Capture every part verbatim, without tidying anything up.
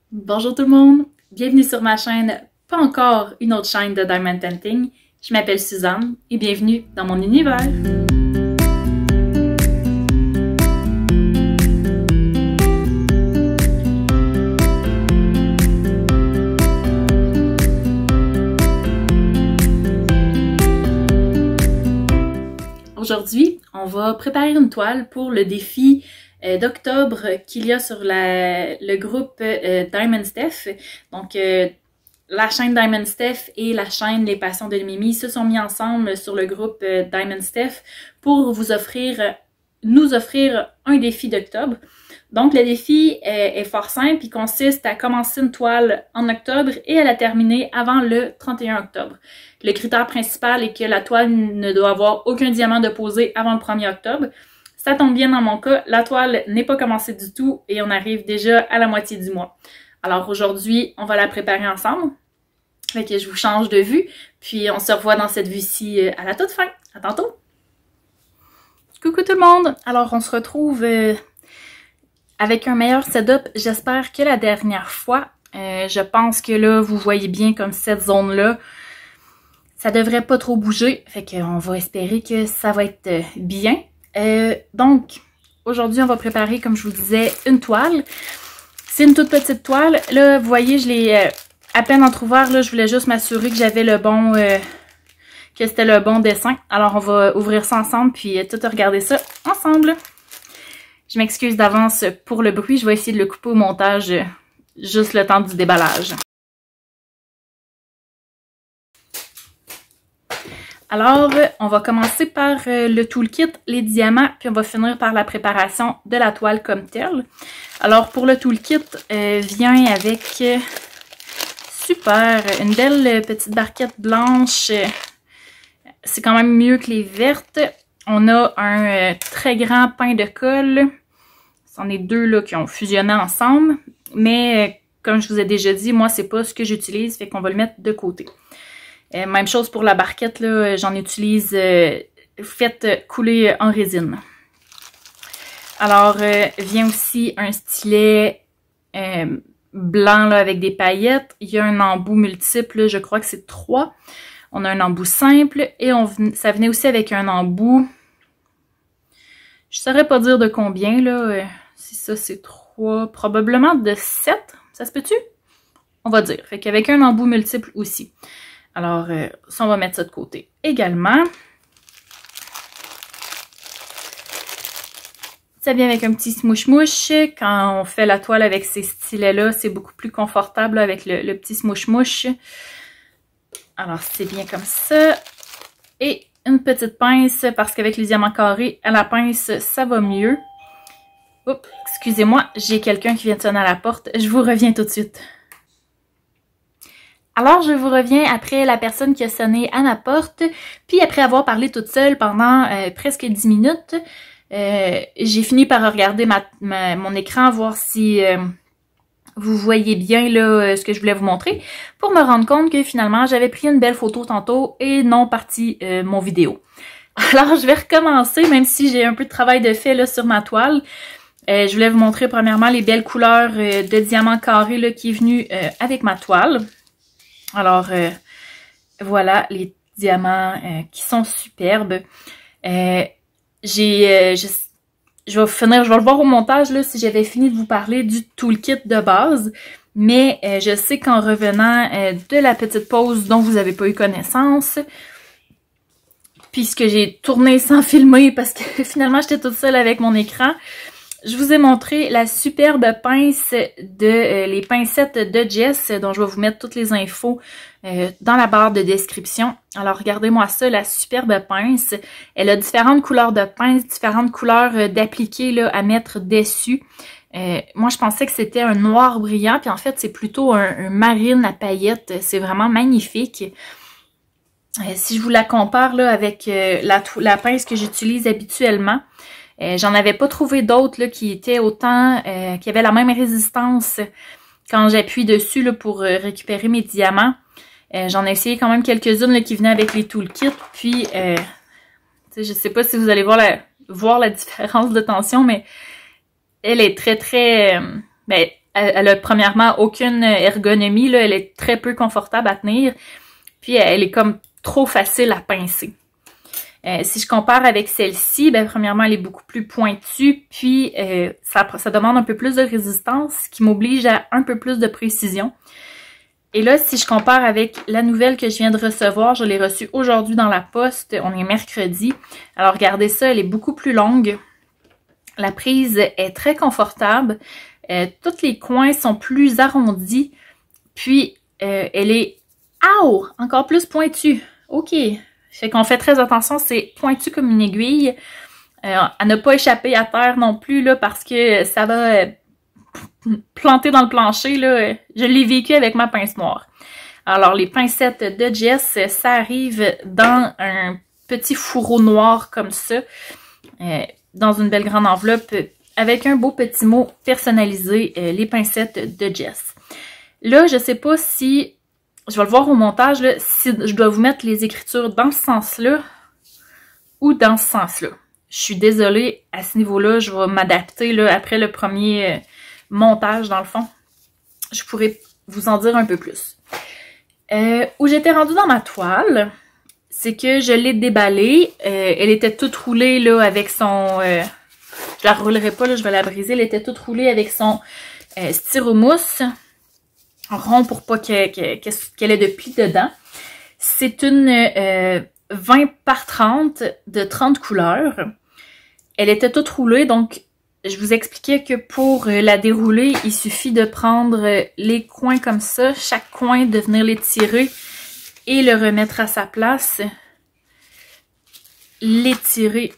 Bonjour tout le monde, bienvenue sur ma chaîne, pas encore une autre chaîne de Diamond Tenting. Je m'appelle Suzanne et bienvenue dans mon univers. Aujourd'hui, on va préparer une toile pour le défi euh, d'octobre qu'il y a sur la, le groupe euh, Diamond Steph. Donc, euh, la chaîne Diamond Steph et la chaîne Les Passions de Mimi se sont mis ensemble sur le groupe euh, Diamond Steph pour vous offrir, nous offrir un défi d'octobre. Donc, le défi est, est fort simple. Il consiste à commencer une toile en octobre et à la terminer avant le trente et un octobre. Le critère principal est que la toile ne doit avoir aucun diamant de posé avant le premier octobre. Ça tombe bien dans mon cas, la toile n'est pas commencée du tout et on arrive déjà à la moitié du mois. Alors aujourd'hui, on va la préparer ensemble. Fait que je vous change de vue, puis on se revoit dans cette vue-ci à la toute fin. À tantôt! Coucou tout le monde! Alors on se retrouve euh, avec un meilleur setup, j'espère que la dernière fois. Euh, je pense que là, vous voyez bien comme cette zone-là, ça devrait pas trop bouger. Fait qu'on va espérer que ça va être euh, bien. Euh, donc, aujourd'hui, on va préparer, comme je vous disais, une toile. C'est une toute petite toile. Là, vous voyez, je l'ai euh, à peine entrouvert. Là, je voulais juste m'assurer que j'avais le bon, euh, que c'était le bon dessin. Alors, on va ouvrir ça ensemble, puis euh, tout regarder ça ensemble. Je m'excuse d'avance pour le bruit. Je vais essayer de le couper au montage, euh, juste le temps du déballage. Alors, on va commencer par euh, le toolkit, les diamants, puis on va finir par la préparation de la toile comme telle. Alors, pour le toolkit, euh, vient avec, euh, super, une belle petite barquette blanche. C'est quand même mieux que les vertes. On a un euh, très grand pain de colle. C'en est deux là qui ont fusionné ensemble. Mais, euh, comme je vous ai déjà dit, moi, c'est pas ce que j'utilise, fait qu'on va le mettre de côté. Euh, même chose pour la barquette, là, j'en utilise euh, faite couler en résine. Alors, euh, vient aussi un stylet euh, blanc là, avec des paillettes. Il y a un embout multiple, là, je crois que c'est trois. On a un embout simple et on, ça venait aussi avec un embout. Je ne saurais pas dire de combien, là. Euh, si ça, c'est trois, probablement de sept. Ça se peut-tu? On va dire. Fait qu'avec un embout multiple aussi. Alors, euh, ça, on va mettre ça de côté également. Ça vient avec un petit smouche-mouche. Quand on fait la toile avec ces stylets-là, c'est beaucoup plus confortable là, avec le, le petit smouche-mouche. Alors, c'est bien comme ça. Et une petite pince, parce qu'avec les diamants carrés, à la pince, ça va mieux. Oups, excusez-moi, j'ai quelqu'un qui vient de sonner à la porte. Je vous reviens tout de suite. Alors, je vous reviens après la personne qui a sonné à ma porte, puis après avoir parlé toute seule pendant euh, presque dix minutes, euh, j'ai fini par regarder ma, ma, mon écran, voir si euh, vous voyez bien là euh, ce que je voulais vous montrer, pour me rendre compte que finalement, j'avais pris une belle photo tantôt et non parti euh, mon vidéo. Alors, je vais recommencer, même si j'ai un peu de travail de fait là sur ma toile. Euh, je voulais vous montrer premièrement les belles couleurs euh, de diamants carrés là, qui est venu euh, avec ma toile. Alors, euh, voilà les diamants euh, qui sont superbes. Euh, j'ai, euh, je, je vais finir, je vais le voir au montage là si j'avais fini de vous parler du toolkit de base. Mais euh, je sais qu'en revenant euh, de la petite pause dont vous n'avez pas eu connaissance, puisque j'ai tourné sans filmer parce que finalement j'étais toute seule avec mon écran, je vous ai montré la superbe pince de euh, les pincettes de Jess, dont je vais vous mettre toutes les infos euh, dans la barre de description. Alors regardez-moi ça, la superbe pince. Elle a différentes couleurs de pince, différentes couleurs euh, d'appliqué là à mettre dessus. Euh, moi je pensais que c'était un noir brillant, puis en fait c'est plutôt un, un marine à paillettes. C'est vraiment magnifique. Euh, si je vous la compare là avec euh, la, la pince que j'utilise habituellement, Euh, j'en avais pas trouvé d'autres qui étaient autant, euh, qui avaient la même résistance quand j'appuie dessus là, pour euh, récupérer mes diamants. Euh, J'en ai essayé quand même quelques-unes qui venaient avec les toolkits. Puis, euh, je sais pas si vous allez voir la, voir la différence de tension, mais elle est très, très... Euh, ben, elle, elle a premièrement aucune ergonomie, là, elle est très peu confortable à tenir, puis elle est comme trop facile à pincer. Euh, si je compare avec celle-ci, ben premièrement, elle est beaucoup plus pointue, puis euh, ça, ça demande un peu plus de résistance, ce qui m'oblige à un peu plus de précision. Et là, si je compare avec la nouvelle que je viens de recevoir, je l'ai reçue aujourd'hui dans la poste, on est mercredi. Alors regardez ça, elle est beaucoup plus longue. La prise est très confortable. Euh, tous les coins sont plus arrondis. Puis, euh, elle est, Ow! Encore plus pointue. OK. Fait qu'on fait très attention, c'est pointu comme une aiguille. Euh, à ne pas échapper à terre non plus, là, parce que ça va euh, planter dans le plancher, là. Je l'ai vécu avec ma pince noire. Alors, les pincettes de Jess, ça arrive dans un petit fourreau noir comme ça, euh, dans une belle grande enveloppe, avec un beau petit mot personnalisé, euh, les pincettes de Jess. Là, je sais pas si, je vais le voir au montage, là, si je dois vous mettre les écritures dans ce sens-là ou dans ce sens-là. Je suis désolée, à ce niveau-là, je vais m'adapter là après le premier euh, montage, dans le fond. Je pourrais vous en dire un peu plus. Euh, où j'étais rendue dans ma toile, c'est que je l'ai déballée. Euh, elle était toute roulée là avec son... Euh, je la roulerai pas, là, je vais la briser. Elle était toute roulée avec son euh, styromousse rond pour pas qu'elle qu'elle, qu'elle ait de plis dedans. C'est une euh, vingt par trente de trente couleurs. Elle était toute roulée, donc je vous expliquais que pour la dérouler, il suffit de prendre les coins comme ça, chaque coin, de venir l'étirer et le remettre à sa place. L'étirer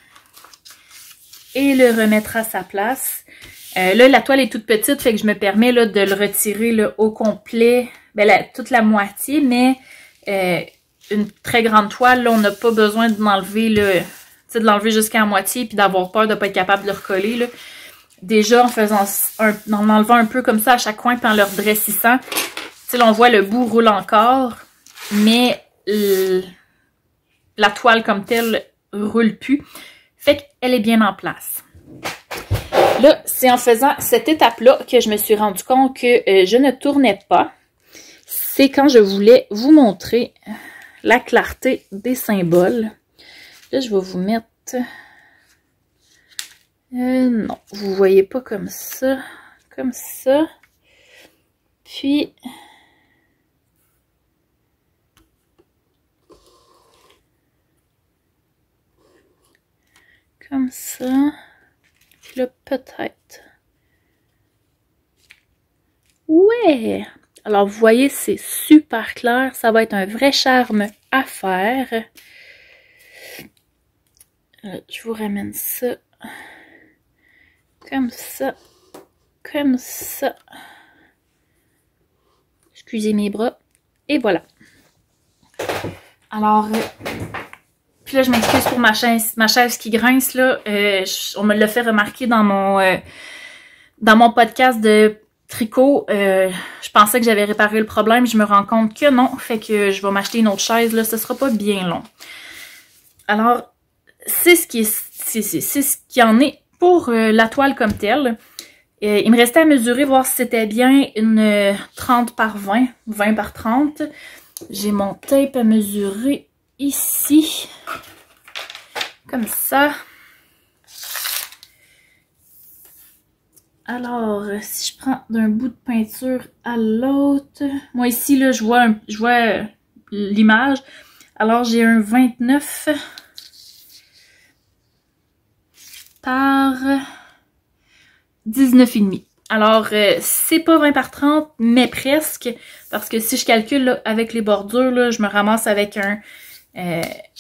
et le remettre à sa place. Euh, là, la toile est toute petite, fait que je me permets là, de le retirer là, au complet, ben, la, toute la moitié, mais euh, une très grande toile, là, on n'a pas besoin de m'enlever le... de l'enlever jusqu'à la moitié puis d'avoir peur de ne pas être capable de le recoller. Là. Déjà, en faisant un, en enlevant un peu comme ça à chaque coin puis en le redressissant, là, on voit le bout roule encore, mais le, la toile comme telle roule plus. Fait qu'elle est bien en place. Là, c'est en faisant cette étape-là que je me suis rendu compte que euh, je ne tournais pas. C'est quand je voulais vous montrer la clarté des symboles. Là, je vais vous mettre... Euh, non, vous voyez pas comme ça. Comme ça. Puis... Comme ça. Puis là, peut-être. Ouais! Alors, vous voyez, c'est super clair. Ça va être un vrai charme à faire. Euh, je vous ramène ça. Comme ça. Comme ça. Excusez mes bras. Et voilà. Alors, euh, puis là, je m'excuse pour ma chaise, ma chaise qui grince, là. Euh, je, on me l'a fait remarquer dans mon, euh, dans mon podcast de tricot. Euh, je pensais que j'avais réparé le problème. Je me rends compte que non. Fait que je vais m'acheter une autre chaise, là. Ce sera pas bien long. Alors, c'est ce qui est, c'est, c'est, c'est ce qui en est pour euh, la toile comme telle. Euh, il me restait à mesurer, voir si c'était bien une euh, trente par vingt, vingt par trente. J'ai mon tape à mesurer ici. Comme ça. Alors, si je prends d'un bout de peinture à l'autre, moi ici, là, je vois, un, je vois euh, l'image. Alors, j'ai un vingt-neuf par dix-neuf virgule cinq. Alors, euh, c'est pas vingt par trente, mais presque. Parce que si je calcule là, avec les bordures, là, je me ramasse avec un euh,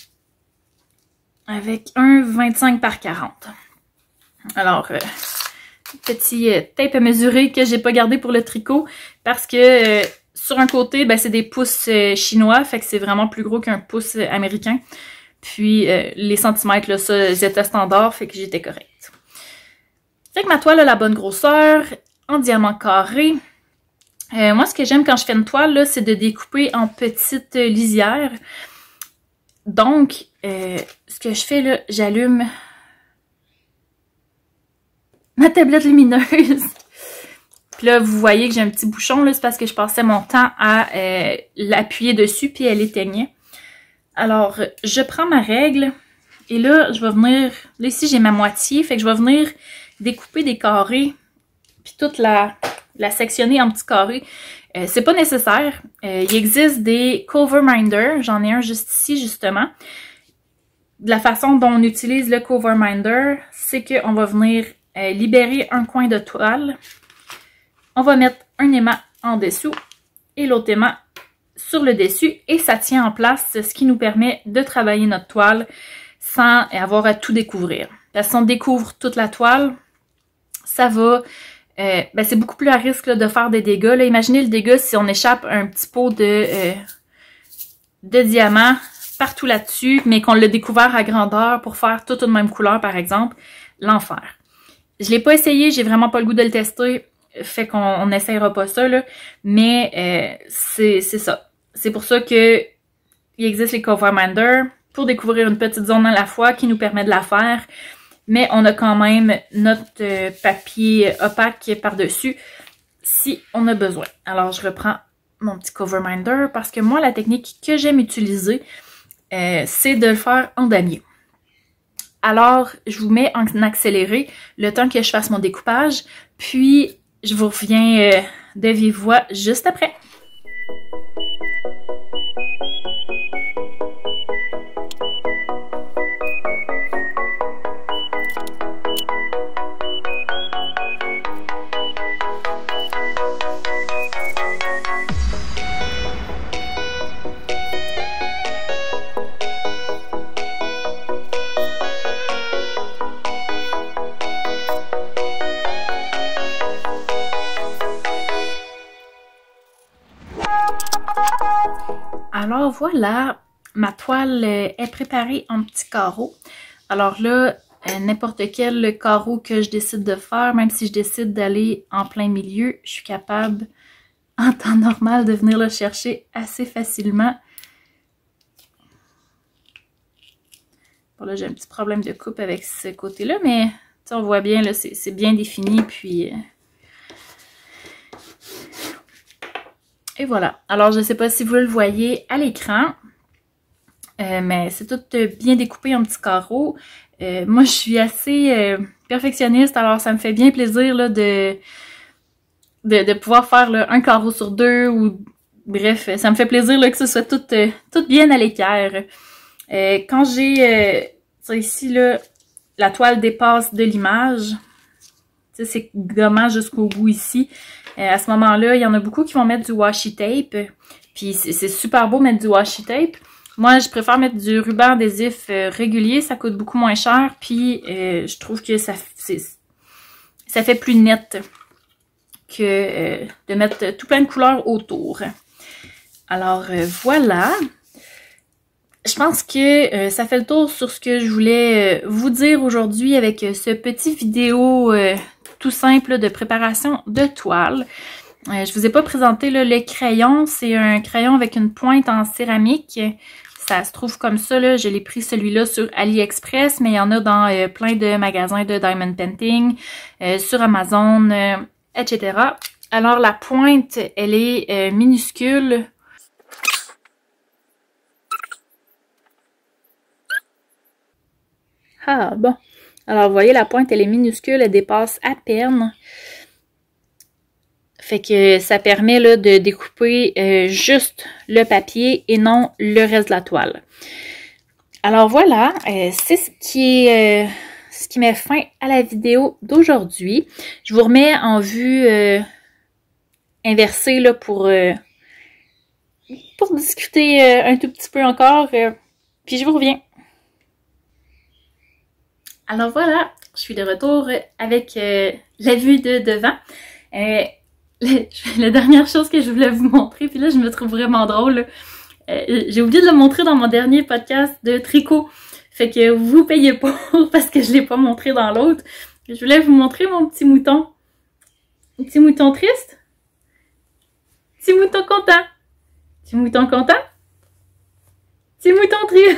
avec un vingt-cinq par quarante. Alors, euh, petit euh, tape à mesurer que j'ai pas gardé pour le tricot. Parce que euh, sur un côté, ben, c'est des pouces euh, chinois. Fait que c'est vraiment plus gros qu'un pouce euh, américain. Puis euh, les centimètres, là, ça, c'était standard, fait que j'étais correcte. Fait que ma toile a la bonne grosseur, en diamant carré. Euh, moi, ce que j'aime quand je fais une toile, là, c'est de découper en petites lisières. Donc, euh, ce que je fais, là, j'allume ma tablette lumineuse. Puis là, vous voyez que j'ai un petit bouchon, là, c'est parce que je passais mon temps à euh, l'appuyer dessus, puis elle éteignait. Alors, je prends ma règle, et là, je vais venir... Là, ici, j'ai ma moitié, fait que je vais venir découper des carrés, puis toute la, la sectionner en petits carrés. Euh, c'est pas nécessaire. Euh, il existe des cover minders, j'en ai un juste ici, justement. De la façon dont on utilise le cover minder, c'est qu'on va venir euh, libérer un coin de toile. On va mettre un aimant en dessous et l'autre aimant sur le dessus et ça tient en place, ce qui nous permet de travailler notre toile sans avoir à tout découvrir. Parce que si on découvre toute la toile, ça va... Euh, ben c'est beaucoup plus à risque là, de faire des dégâts. Là. Imaginez le dégât si on échappe un petit pot de, euh, de diamant partout là-dessus, mais qu'on l'a découvert à grandeur pour faire toute une même couleur, par exemple. L'enfer. Je l'ai pas essayé, j'ai vraiment pas le goût de le tester. Fait qu'on n'essayera pas ça, là. Mais euh, c'est ça. C'est pour ça que il existe les cover minders pour découvrir une petite zone à la fois qui nous permet de la faire. Mais on a quand même notre euh, papier opaque par-dessus si on a besoin. Alors, je reprends mon petit cover minder parce que moi, la technique que j'aime utiliser, euh, c'est de le faire en damier. Alors, je vous mets en accéléré le temps que je fasse mon découpage, puis je vous reviens euh, de vive voix juste après. Alors voilà, ma toile est préparée en petits carreaux. Alors là, n'importe quel carreau que je décide de faire, même si je décide d'aller en plein milieu, je suis capable, en temps normal, de venir le chercher assez facilement. Bon là, j'ai un petit problème de coupe avec ce côté-là, mais on voit bien, là, c'est bien défini, puis... Et voilà. Alors, je ne sais pas si vous le voyez à l'écran, euh, mais c'est tout bien découpé en petits carreaux. Euh, moi, je suis assez euh, perfectionniste, alors ça me fait bien plaisir là, de, de, de pouvoir faire là, un carreau sur deux, ou bref, ça me fait plaisir là, que ce soit tout, euh, tout bien à l'équerre. Euh, quand j'ai, euh, ça ici, là, la toile dépasse de l'image, c'est gommant jusqu'au bout ici. Euh, à ce moment-là, il y en a beaucoup qui vont mettre du washi tape. Puis c'est super beau mettre du washi tape. Moi, je préfère mettre du ruban adhésif euh, régulier. Ça coûte beaucoup moins cher. Puis euh, je trouve que ça, ça fait plus net que euh, de mettre tout plein de couleurs autour. Alors euh, voilà. Je pense que euh, ça fait le tour sur ce que je voulais euh, vous dire aujourd'hui avec euh, ce petit vidéo euh, tout simple de préparation de toile. Euh, je vous ai pas présenté là, le crayon. C'est un crayon avec une pointe en céramique. Ça se trouve comme ça. Là. Je l'ai pris celui-là sur AliExpress, mais il y en a dans euh, plein de magasins de Diamond Painting, euh, sur Amazon, euh, et cetera. Alors la pointe, elle est euh, minuscule. Ah bon. Alors, vous voyez, la pointe, elle est minuscule, elle dépasse à peine. Fait que ça permet là, de découper euh, juste le papier et non le reste de la toile. Alors voilà, euh, c'est ce qui est, euh, ce qui met fin à la vidéo d'aujourd'hui. Je vous remets en vue euh, inversée là, pour, euh, pour discuter euh, un tout petit peu encore. Euh, puis je vous reviens. Alors voilà, je suis de retour avec euh, la vue de devant. Euh, le, la dernière chose que je voulais vous montrer, puis là je me trouve vraiment drôle. Euh, J'ai oublié de le montrer dans mon dernier podcast de tricot. Fait que vous payez pas parce que je l'ai pas montré dans l'autre. Je voulais vous montrer mon petit mouton. Un petit mouton triste. Petit mouton content. Petit mouton content. Petit mouton triste.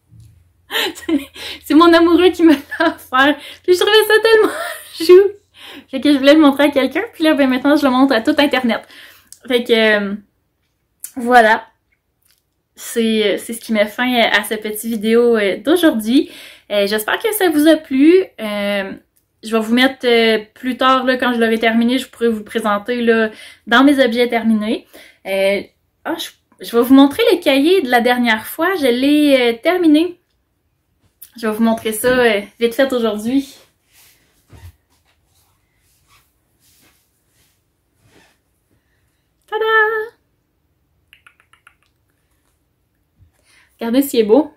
C'est mon amoureux qui me l'a offert. Puis je trouvais ça tellement chou. Fait que je voulais le montrer à quelqu'un, puis là, ben maintenant, je le montre à tout Internet. Fait que, euh, voilà. C'est ce qui met fin à cette petite vidéo d'aujourd'hui. Euh, J'espère que ça vous a plu. Euh, je vais vous mettre euh, plus tard, là, quand je l'aurai terminé, je pourrai vous présenter là, dans mes objets terminés. Euh, oh, je, je vais vous montrer le cahier de la dernière fois. Je l'ai euh, terminé. Je vais vous montrer ça euh, vite fait aujourd'hui. Tada! Regardez s'il est beau.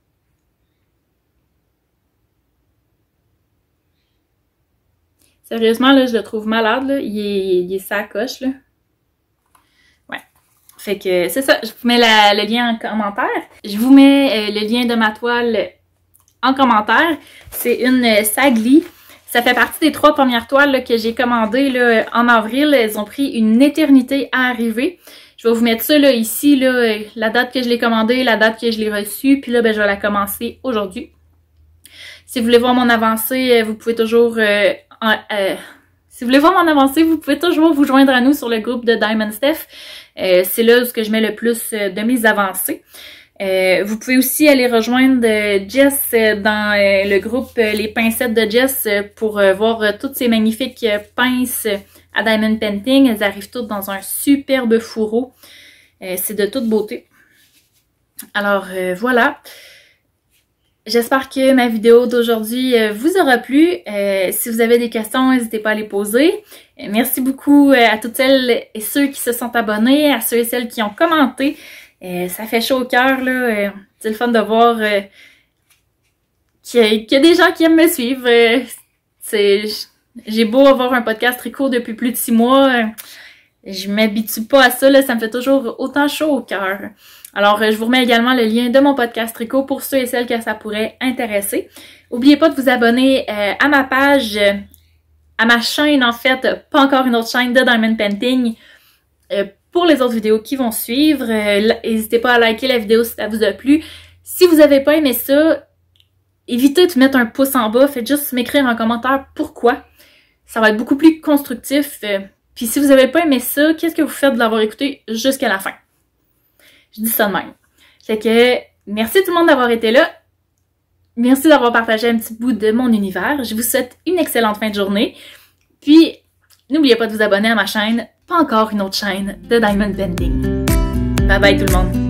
Sérieusement, là, je le trouve malade, là. Il est, il est sacoche, là. Ouais. Fait que c'est ça. Je vous mets la, le lien en commentaire. Je vous mets euh, le lien de ma toile en commentaire. C'est une euh, Sagli. Ça fait partie des trois premières toiles là, que j'ai commandées là, en avril. Elles ont pris une éternité à arriver. Je vais vous mettre ça là, ici, là, la date que je l'ai commandée, la date que je l'ai reçue, puis là, ben, je vais la commencer aujourd'hui. Si vous voulez voir mon avancée, vous pouvez toujours... Euh, euh, si vous voulez voir mon avancée, vous pouvez toujours vous joindre à nous sur le groupe de Diamond Steph. Euh, C'est là où je mets le plus de mes avancées. Euh, vous pouvez aussi aller rejoindre Jess dans euh, le groupe euh, Les Pincettes de Jess pour euh, voir euh, toutes ces magnifiques euh, pinces à Diamond Painting. Elles arrivent toutes dans un superbe fourreau. Euh, C'est de toute beauté. Alors euh, voilà. J'espère que ma vidéo d'aujourd'hui euh, vous aura plu. Euh, si vous avez des questions, n'hésitez pas à les poser. Euh, merci beaucoup euh, à toutes celles et ceux qui se sont abonnés, à ceux et celles qui ont commenté. Euh, ça fait chaud au cœur, là. Euh, c'est le fun de voir euh, qu'il y, qu y a des gens qui aiment me suivre. Euh, c'est, j'ai beau avoir un podcast très court depuis plus de six mois. Euh, je m'habitue pas à ça, là. Ça me fait toujours autant chaud au cœur. Alors, euh, je vous remets également le lien de mon podcast tricot pour ceux et celles que ça pourrait intéresser. N'oubliez pas de vous abonner euh, à ma page, euh, à ma chaîne, en fait, pas encore une autre chaîne de Diamond Painting, euh, pour les autres vidéos qui vont suivre. Euh, N'hésitez pas à liker la vidéo si ça vous a plu. Si vous n'avez pas aimé ça, évitez de mettre un pouce en bas. Faites juste m'écrire en commentaire pourquoi. Ça va être beaucoup plus constructif. Euh, Puis si vous n'avez pas aimé ça, qu'est-ce que vous faites de l'avoir écouté jusqu'à la fin? Je dis ça de même. Fait que merci tout le monde d'avoir été là. Merci d'avoir partagé un petit bout de mon univers. Je vous souhaite une excellente fin de journée. Puis, n'oubliez pas de vous abonner à ma chaîne, pas encore une autre chaîne de Diamond Painting. Bye bye tout le monde!